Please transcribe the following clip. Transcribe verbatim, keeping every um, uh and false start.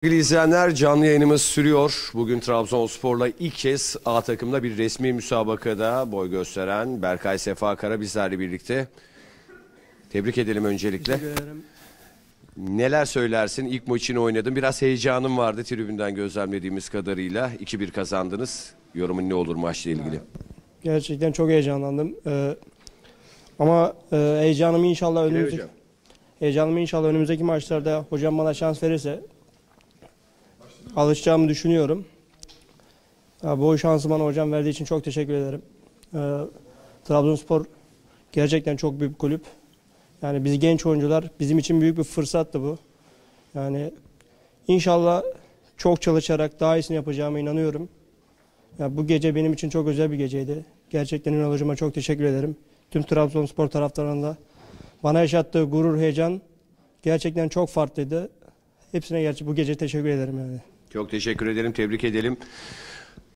Sevgili izleyenler, canlı yayınımız sürüyor. Bugün Trabzonspor'la ilk kez A takımda bir resmi müsabakada boy gösteren Berkay Sefa Kara bizlerle birlikte. Tebrik edelim öncelikle. Neler söylersin? İlk maçını oynadın. Biraz heyecanım vardı tribünden gözlemlediğimiz kadarıyla. iki bir kazandınız. Yorumun ne olur maçla ilgili? Gerçekten çok heyecanlandım. Ee, ama e, heyecanımı inşallah önümüzdeki heyecanımı inşallah önümüzdeki maçlarda hocam bana şans verirse alışacağımı düşünüyorum. Ya, bu şansı bana hocam verdiği için çok teşekkür ederim. Ee, Trabzonspor gerçekten çok büyük bir kulüp. Yani biz genç oyuncular, bizim için büyük bir fırsattı bu. Yani inşallah çok çalışarak daha iyisini yapacağıma inanıyorum. Ya, bu gece benim için çok özel bir geceydi. Gerçekten Ünal hocama çok teşekkür ederim. Tüm Trabzonspor taraftarlarına bana yaşattığı gurur, heyecan gerçekten çok farklıydı. Hepsine gerçi bu gece teşekkür ederim yani. Çok teşekkür ederim, tebrik edelim.